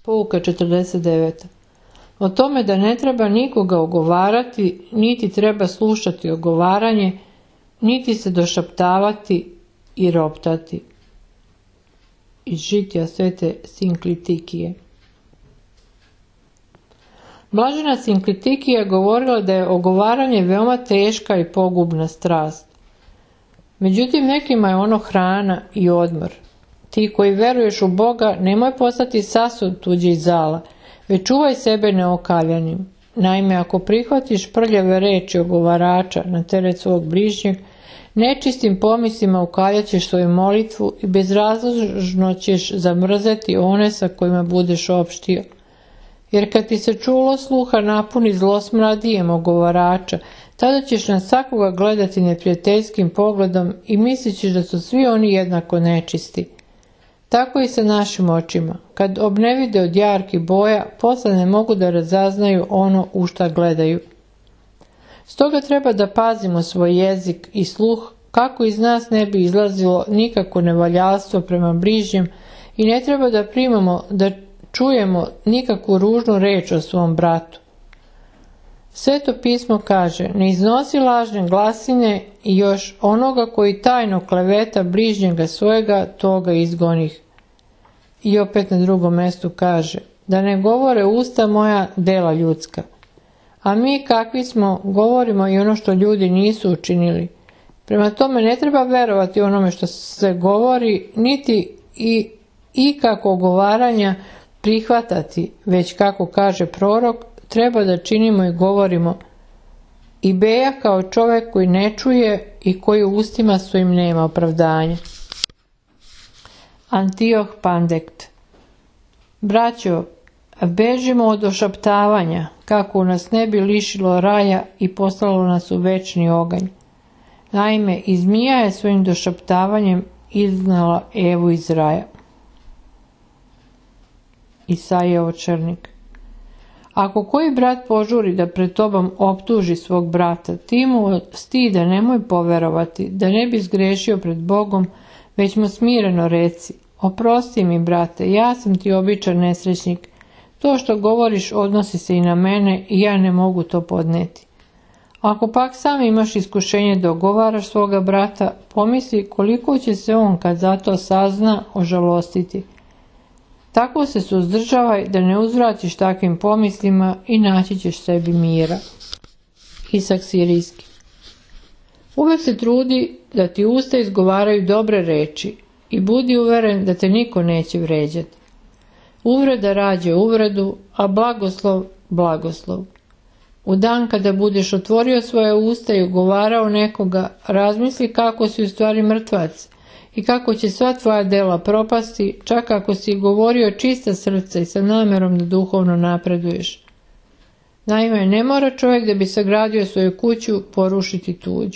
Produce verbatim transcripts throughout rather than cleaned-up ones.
Pouka četrdeset devet. O tome da ne treba nikoga ogovarati, niti treba slušati ogovaranje, niti se došaptavati i roptati. Iz žitija svete Sinklitikije. Blažena Sinklitikija govorila da je ogovaranje veoma teška i pogubna strast. Međutim, nekima je ono hrana i odmor. Ti koji veruješ u Boga, nemoj postati sasud tuđih zala, već čuvaj sebe neokaljanim. Naime, ako prihvatiš prljave reči ogovarača na teret svog bližnjeg, nečistim pomislima ukaljaćeš svoju molitvu i bezrazložno ćeš zamrzeti one sa kojima budeš opštio. Jer kad ti se čulo sluha napuni zlosmradijem ogovarača, tada ćeš na svakoga gledati neprijateljskim pogledom i mislićeš da su svi oni jednako nečisti. Tako i sa našim očima. Kad obnevide od jarkih boja, posle ne mogu da razaznaju ono u šta gledaju. Stoga treba da pazimo svoj jezik i sluh, kako iz nas ne bi izlazilo nikako nevaljalstvo prema bližnjem i ne treba da primamo, da čujemo nikakvu ružnu reč o svom bratu. Sveto pismo kaže, ne iznosi lažne glasine i još onoga koji tajno kleveta bližnjega svojega, toga izgonih. I opet na drugom mjestu kaže, da ne govore usta moja dela ljudska. A mi kakvi smo, govorimo i ono što ljudi nisu učinili. Prema tome ne treba verovati onome što se govori, niti i ikako ogovaranja prihvatati, već kako kaže prorok, treba da činimo i govorimo. I beja kao čovjek koji ne čuje i koji u ustima svojim nema opravdanja. Antioh Pandekt. Braćo, bežimo od ošaptavanja, kako nas ne bi lišilo raja i poslalo nas u večni oganj. Naime, i zmija je svojim došaptavanjem izgnala Evu iz raja. Isaija Očernik. Ako koji brat požuri da pred tobom optuži svog brata, ti mu od stida nemoj poverovati, da ne bi zgrešio pred Bogom, već mu smireno reci, oprosti mi, brate, ja sam ti običan nesrećnik, to što govoriš odnosi se i na mene i ja ne mogu to podneti. Ako pak sam imaš iskušenje da ogovaraš svoga brata, pomisli koliko će se on, kad za to sazna, ožalostiti. Tako se suzdržavaj da ne uzvratiš takvim pomislima i naći ćeš sebi mira. Isak Sirijski. Uvek se trudi da ti usta izgovaraju dobre reči i budi uveren da te niko neće vređati. Uvreda rađe uvredu, a blagoslov blagoslov. U dan kada budeš otvorio svoje usta i ugovarao nekoga, razmisli kako si u stvari mrtvac i kako će sva tvoja dela propasti, čak ako si govorio čista srca i sa namerom da duhovno napreduješ. Naime, ne mora čovjek da bi sagradio svoju kuću porušiti tuđu.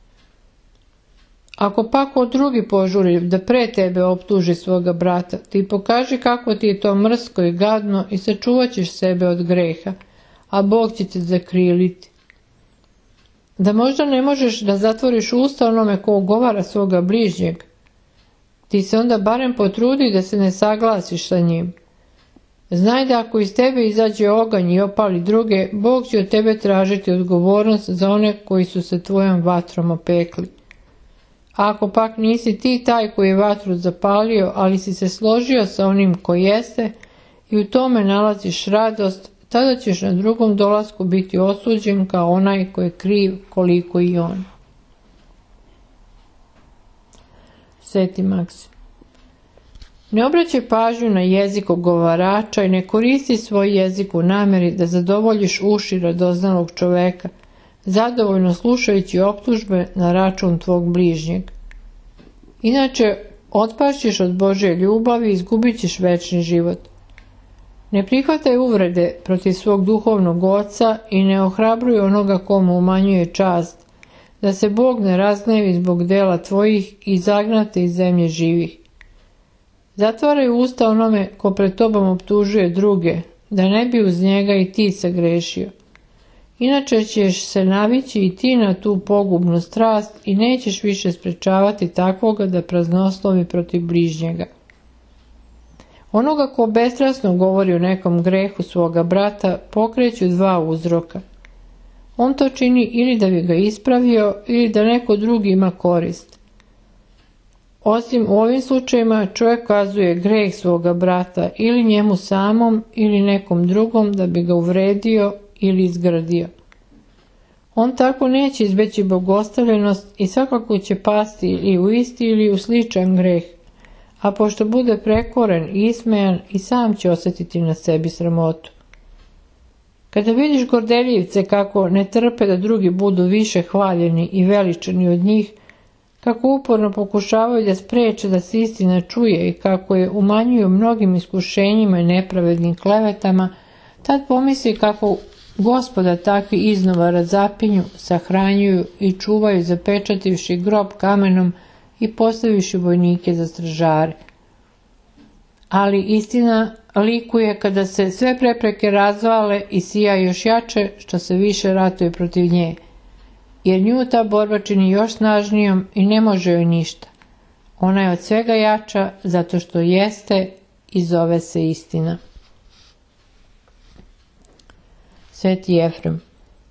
Ako pak od drugi požuri da pre tebe optuži svoga brata, ti pokaži kako ti je to mrsko i gadno i sačuvat ćeš sebe od greha, a Bog će te zakriliti. Da možda ne možeš da zatvoriš usta onome ko ugovara svoga bližnjeg, ti se onda barem potrudi da se ne saglasiš sa njim. Znaj da ako iz tebe izađe oganj i opali druge, Bog će od tebe tražiti odgovornost za one koji su se tvojom vatrom opekli. A ako pak nisi ti taj koji je vatru zapalio, ali si se složio sa onim koji jeste i u tome nalaziš radost, tada ćeš na drugom dolasku biti osuđen kao onaj koji je kriv koliko i on. Sveti Maksim. Ne obraćaj pažnju na jezik ogovarača i ne koristi svoj jezik u namjeri da zadovoljiš uši radoznalog čoveka, zadovoljno slušajući optužbe na račun tvog bližnjeg. Inače, otpašćeš od Božje ljubavi i izgubit ćeš večni život. Ne prihvataj uvrede protiv svog duhovnog oca i ne ohrabruj onoga komu umanjuje čast, da se Bog ne razgnevi zbog dela tvojih i zagnate iz zemlje živih. Zatvaraj usta onome ko pred tobom optužuje druge, da ne bi uz njega i ti sagrešio. Inače ćeš se navići i ti na tu pogubnu strast i nećeš više sprečavati takvoga da praznoslovi protiv bližnjega. Onoga ko bestrasno govori o nekom grehu svoga brata pokreću dva uzroka. On to čini ili da bi ga ispravio ili da neko drugi ima korist. Osim u ovim slučajevima čovjek kazuje greh svoga brata ili njemu samom ili nekom drugom da bi ga uvredio ili izgrdio. On tako neće izbeći bogostavljenost i svakako će pasti ili u isti ili u sličan greh, a pošto bude prekoren i ismejan i sam će osjetiti na sebi sramotu. Kada vidiš gordeljivce kako ne trpe da drugi budu više hvaljeni i veličani od njih, kako uporno pokušavaju da spreče da se istina čuje i kako je umanjuju mnogim iskušenjima i nepravednim klevetama, tad pomisli kako Gospoda takvi iznova razapinju, sahranjuju i čuvaju zapečativši grob kamenom i postavivši vojnike za stražare. Ali istina likuje kada se sve prepreke razvale i sija još jače što se više ratuje protiv nje, jer nju ta borba čini još snažnijom i ne može joj ništa. Ona je od svega jača zato što jeste i zove se istina. Sveti Jefrem.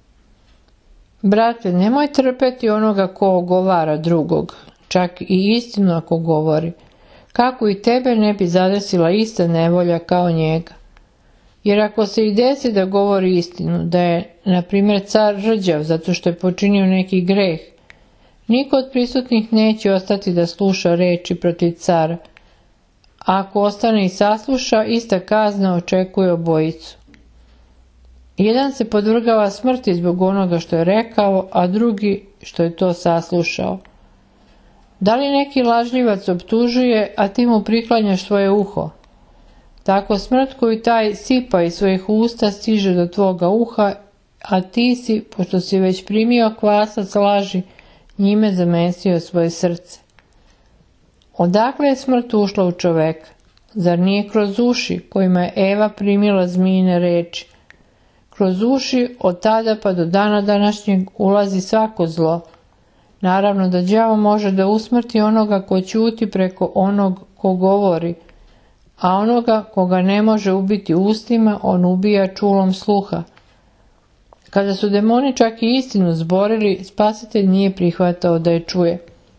Brate, nemoj trpeti onoga ko ogovara drugog, čak i istinu ako govori, kako i tebe ne bi zadesila ista nevolja kao njega. Jer ako se i desi da govori istinu, da je, na primjer, car rđav zato što je počinio neki greh, niko od prisutnih neće ostati da sluša reči protiv cara. A ako ostane i sasluša, ista kazna očekuje obojicu. Jedan se podvrgava smrti zbog onoga što je rekao, a drugi što je to saslušao. Da li neki lažljivac optužuje, a ti mu priklanjaš svoje uho? Tako smrt koju taj sipa iz svojih usta stiže do tvoga uha, a ti si, pošto si već primio kvasac laži, njime zamesio svoje srce. Odakle je smrt ušla u čoveka? Zar nije kroz uši kojima je Eva primila zmijine reči? Kroz uši od tada pa do dana današnjeg ulazi svako zlo. Naravno da đavo može da usmrti onoga ko ćuti preko onog ko govori, a onoga koga ne može ubiti ustima, on ubija čulom sluha. Kada su demoni čak i istinu zborili, Spasitelj nije prihvatao da je čuje.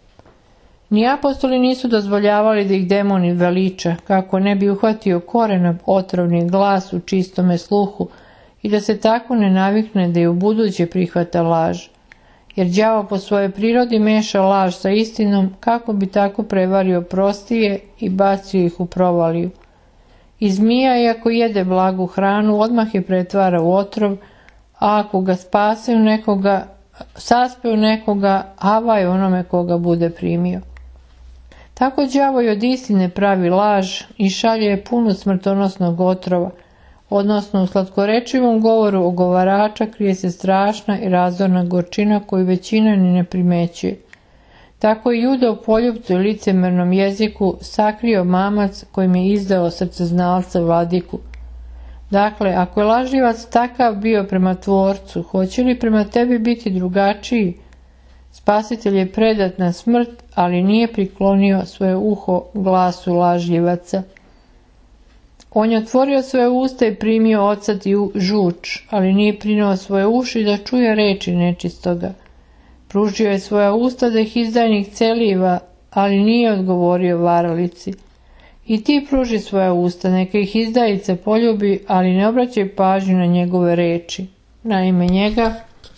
Ni apostoli nisu dozvoljavali da ih demoni veliča, kako ne bi uhvatio korenom otrovni glas u čistome sluhu i da se tako ne navikne da je u buduće prihvata laž. Jer đavo po svojoj prirodi meša laž sa istinom kako bi tako prevario prostije i bacio ih u provaliju. I zmija, iako jede blagu hranu, odmah je pretvara u otrov, a ako ga spase u nekoga, saspe u nekoga, avaj onome koga bude primio. Tako đavo i od istine pravi laž i šalje je puno smrtonosnog otrova, odnosno u slatkorečivom govoru ogovarača krije se strašna i razorna gorčina koju većina ni ne primećuje. Tako i Juda u poljupcu i licemernom jeziku sakrio mamac kojim je izdao srceznalca vladiku. Dakle, ako je lažljivac takav bio prema Tvorcu, hoće li prema tebi biti drugačiji? Spasitelj je predat na smrt, ali nije priklonio svoje uho glasu lažljivaca. On je otvorio svoje usta i primio ocat i žuč, ali nije prinao svoje uši da čuje reči nečistoga. Pružio je svoja usta da ih izdajnik celiva, ali nije odgovorio varalici. I ti pruži svoja usta, neka ih izdajica poljubi, ali ne obraćaj pažnju na njegove reči. Naime, njega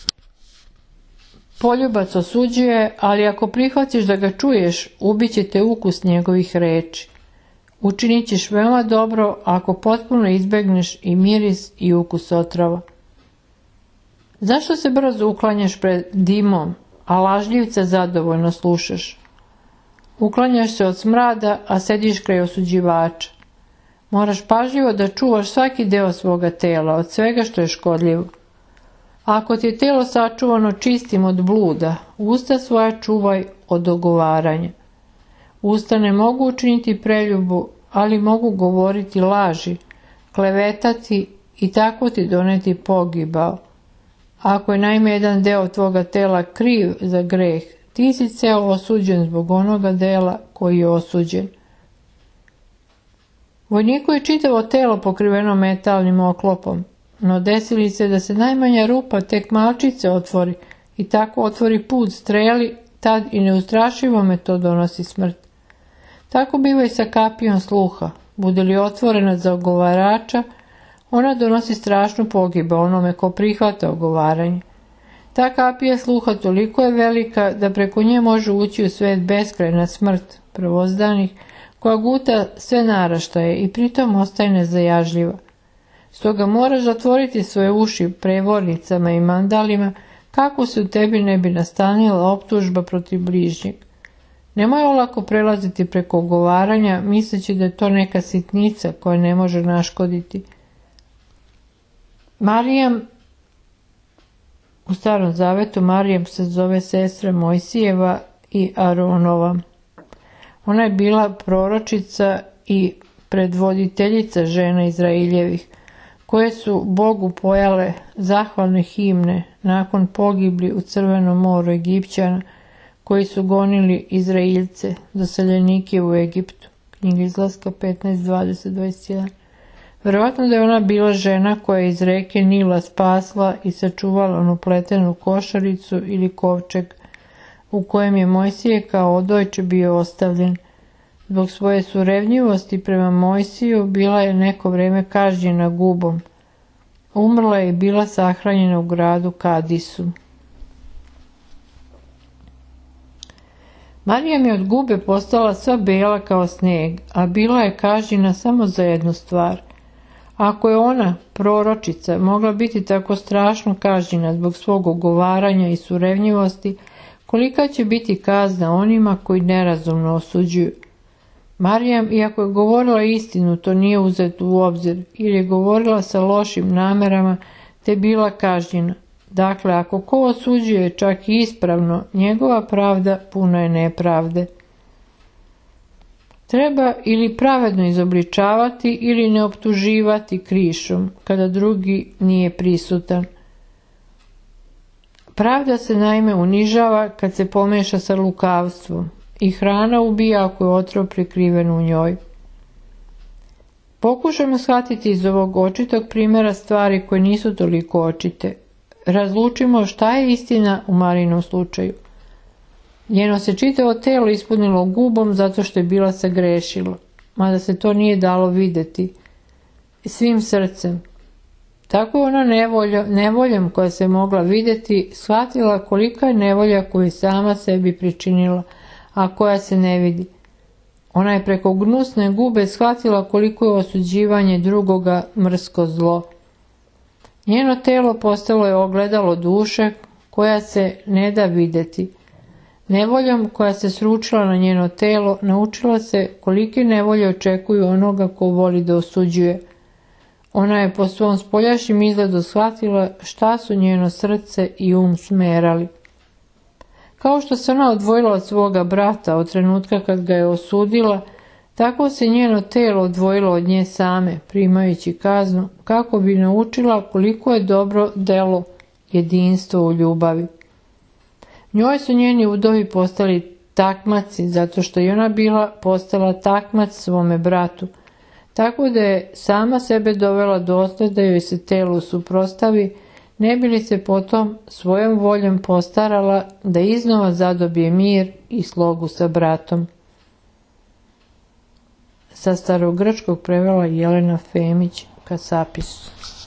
poljubac osuđuje, ali ako prihvatiš da ga čuješ, ubiće te ukus njegovih reči. Učinit ćeš veoma dobro ako potpuno izbegneš i miris i ukus otrova. Zašto se brzo uklanjaš pred dimom, a lažljivca zadovoljno slušaš? Uklanjaš se od smrada, a sediš kraj osuđivača. Moraš pažljivo da čuvaš svaki deo svoga tela, od svega što je škodljivo. Ako ti je telo sačuvano čistim od bluda, usta svoja čuvaj od ogovaranja. Usta ne mogu učiniti preljubu, ali mogu govoriti laži, klevetati i tako ti doneti pogibao. Ako je naime jedan deo tvoga tela kriv za greh, ti si ceo osuđen zbog onoga dela koji je osuđen. Vojniku je čitavo telo pokriveno metalnim oklopom, no desili se da se najmanja rupa tek malčice otvori i tako otvori put streli, tad i neustrašivo me to donosi smrt. Tako biva i sa kapijom sluha. Bude li otvorena za ogovarača, ona donosi strašnu pogibu onome ko prihvata ogovaranje. Ta kapija sluha toliko je velika da preko nje može ući u svet beskrajna smrt prvozdanih, koja guta sve naraštaje i pritom ostaje nezajažljiva. Stoga moraš zatvoriti svoje uši prevornicama i mandalima kako se u tebi ne bi nastanila optužba protiv bližnjeg. Nemoj olako prelaziti preko ogovaranja misleći da je to neka sitnica koja ne može naškoditi. Marijam, u Starom zavetu Marijam se zove sestra Mojsijeva i Aronova. Ona je bila proročica i predvoditeljica žena Izraeljevih, koje su Bogu pojale zahvalne himne nakon pogibli u Crvenom moru Egipćana, koji su gonili Izraeljce, doseljenike u Egiptu. Knjiga Izlaska petnaest, dvadeset, dvadeset jedan. Verovatno da je ona bila žena koja je iz reke Nila spasla i sačuvala onu pletenu košaricu ili kovčeg u kojem je Mojsije kao odojče bio ostavljen. Zbog svoje surevnjivosti prema Mojsiju bila je neko vreme kažnjena gubom. Umrla je i bila sahranjena u gradu Kadisu. Marijam je od gube postala sva bela kao sneg, a bila je kažnjena samo za jednu stvar. Ako je ona, proročica, mogla biti tako strašno kažnjena zbog svog ogovaranja i surevnjivosti, kolika će biti kazna onima koji nerazumno osuđuju. Marijam, iako je govorila istinu, to nije uzeto u obzir, ili je govorila sa lošim namerama, te bila kažnjena. Dakle, ako ko osuđuje čak i ispravno, njegova pravda puna je nepravde. Treba ili pravedno izobličavati ili ne optuživati krišom, kada drugi nije prisutan. Pravda se naime unižava kad se pomeša sa lukavstvom i hrana ubija ako je otrov prikriven u njoj. Pokušajmo shvatiti iz ovog očitog primjera stvari koje nisu toliko očite. Razlučimo šta je istina u Marijinom slučaju. Njeno se čitavo telo ispunilo gubom zato što je bila sagrešila, mada se to nije dalo vidjeti, svim srcem. Tako je ona nevolja, nevoljom koja se mogla vidjeti shvatila kolika je nevolja koju je sama sebi pričinila, a koja se ne vidi. Ona je preko gnusne gube shvatila koliko je osuđivanje drugoga mrsko zlo. Njeno telo postalo je ogledalo duše koja se ne da vidjeti. Nevoljom koja se sručila na njeno telo naučila se kolike nevolje očekuju onoga ko voli da osuđuje. Ona je po svom spoljašnjem izgledu shvatila šta su njeno srce i um smerali. Kao što se ona odvojila od svoga brata od trenutka kad ga je osudila, tako se njeno telo odvojilo od nje same, primajući kaznu, kako bi naučila koliko je dobro delo jedinstvo u ljubavi. Njoj su njeni udovi postali takmaci, zato što je ona bila postala takmac svome bratu, tako da je sama sebe dovela dotle da joj se telo suprotstavi, ne bi li se potom svojom voljom postarala da iznova zadobije mir i slogu sa bratom. Sa starogrčkog prevela Jelena Femić Kasapis.